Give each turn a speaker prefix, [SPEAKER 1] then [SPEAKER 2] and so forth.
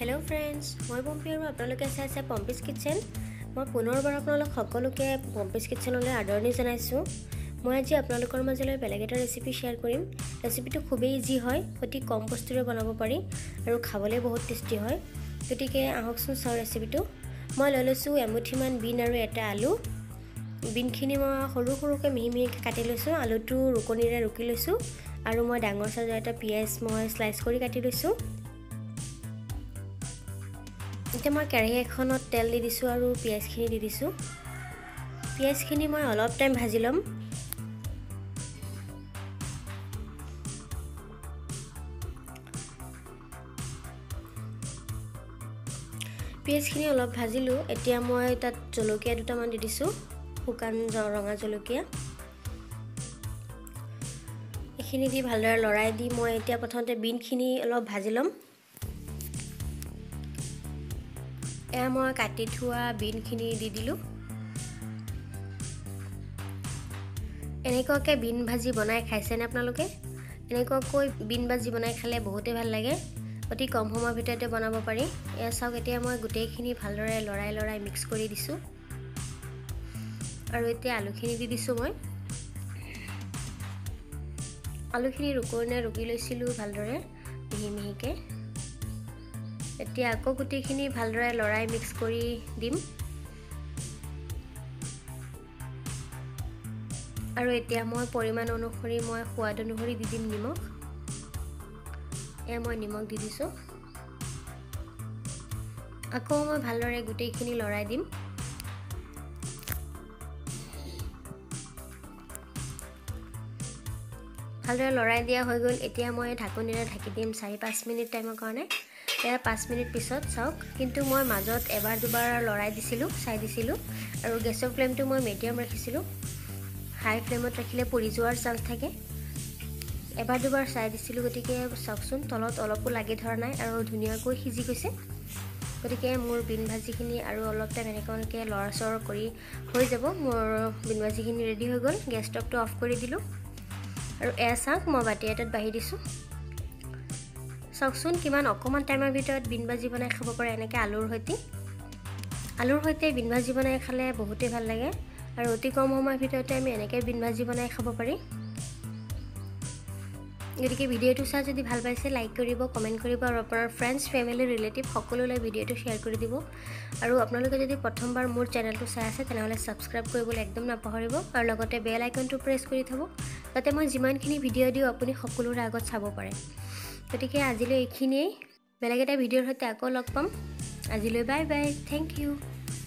[SPEAKER 1] Hello friends मैं पम्पी और आपलोके चाइছে পম্পিজ kitchen. मैं पुनर्बार आपलोक सकलोके পম্পিজ কিচেনলৈ आदरणी জানাইছো। मैं আজি आपलोকৰ মাজলৈ বেলেগ এটা ৰেচিপি শেয়াৰ কৰিম। ৰেচিপিটো খুবেই ইজি হয়, অতি কম বস্তুৰে বনাব পাৰি আৰু খাবলৈ বহুত টেষ্টি হয়। গতিকে আহকচোন চাও ৰেচিপিটো। মই লৈ লৈছো এমুঠিমান বিন আৰু এটা আলু। বিনখিনি মই সৰু সৰুকৈ মিহি মিহিকৈ কাটি লৈছো, আলুটো ৰুকনিৰে ৰুকি লৈছো আৰু মই ডাঙৰ সাইজৰ এটা পিয়াজ মই স্লাইস কৰি কাটি লৈছো। এতিয়া মই কেৰাহী এখনত তেল দি দিছো আৰু পিয়াজখিনি দি দিছো। পিয়াজখিনি মই অলপ টাইম ভাজি লম। পিয়াজখিনি অলপ ভাজিলো। এতিয়া মই তাত জলকীয়া দুটামান দি দিছো, শুকান ৰঙা জলকীয়া। এইখিনি দি ভালদৰে লৰাই দি মই এতিয়া প্ৰথমতে বিনখিনি অলপ ভাজি লম। মই কাটি থোৱা বিনখিনি দি দিলো। এনেকুৱাকৈ বিন ভাজি বনাই খাইছেনে আপোনালোকে? এনেকুৱাকৈ বিন ভাজি বনাই খালে বহুতেই ভাল লাগে। অতি কম সময়ৰ ভিতৰতে বনাব পাৰি। চাওক এতিয়া মই গোটেইখিনি ভালদৰে লৰাই মিক্স কৰি দিছো আৰু এতিয়া আলুখিনি দি দিছো। মই আলুখিনি ৰুকি লৈছিলো ভালদৰে মিহি মিহিকৈ। এতিয়া আকৌ গোটেইখিনি ভালদৰে লৰাই মিক্স কৰি দিম আৰু এতিয়া মই পৰিমাণ অনুসৰি মই সোৱাদ অনুসৰি দি দিম নিমখ। মই নিমখ দি দিছো। আকৌ মই ভালদৰে গোটেইখিনি লৰাই দিম। ভালদৰে লৰাই দিয়া হৈ গ'ল। এতিয়া মই ঢাকনিৰে ঢাকি দিম 4-5 মিনিট টাইমৰ কাৰণে। 5 মিনিট পিছত চাওক, কিন্তু মই মাজত এবাৰ দুবাৰ লৰাই দিছিলো, চাই দিছিলো আৰু গেছৰ ফ্লেমটো মই মিডিয়াম ৰাখিছিলো। হাই ফ্লেমত ৰাখিলে পুৰি যোৱাৰ চান্স থাকে। এবাৰ দুবাৰ চাই দিছিলো, গতিকে চাওকচোন তলত অলপো লাগি ধৰা নাই আৰু ধুনীয়াকৈ সিজি গৈছে। গতিকে মোৰ বিন ভাজিখিনি আৰু অলপ টাইম এনেকৈ লৰাচৰ কৰি হৈ যাব। মোৰ বিন ভাজিখিনি ৰেডি হৈ গ'ল। গেছ ষ্টভটো অফ কৰি দিলো আৰু চাওক মই বাটি এটাত বাঢ়ি দিছো। চাওকচোন কিমান অকমান টাইমৰ ভিতৰত বিন ভাজি বনাই খাব পাৰে এনেকৈ আলুৰ সৈতে বিন ভাজি বনাই খালে বহুতেই ভাল লাগে আৰু অতি কম সময়ৰ ভিতৰতে আমি এনেকৈ বিন ভাজি বনাই খাব পাৰি। গতিকে ভিডিঅ'টো চাই যদি ভাল পাইছে লাইক কৰিব, কমেণ্ট কৰিব আৰু আপোনাৰ ফ্ৰেণ্ডছ ফেমিলি ৰিলেটিভ সকলোলৈ ভিডিঅ'টো শ্বেয়াৰ কৰি দিব। আৰু আপোনালোকে যদি প্ৰথমবাৰ মোৰ চেনেলটো চাই আছে তেনেহ'লে ছাবস্ক্ৰাইব কৰিবলৈ একদম নাপাহৰিব আৰু লগতে বেল আইকনটো প্ৰেছ কৰি থ'ব, যাতে মই যিমানখিনি ভিডিঅ' দিওঁ আপুনি সকলোৰে আগত চাব পাৰে। গতিকে আজিলৈ এইখিনিয়েই। বেলেগ এটা ভিডিঅ'ৰ সৈতে আকৌ লগ পাম। আজিলৈ বাই বাই, থেংক ইউ।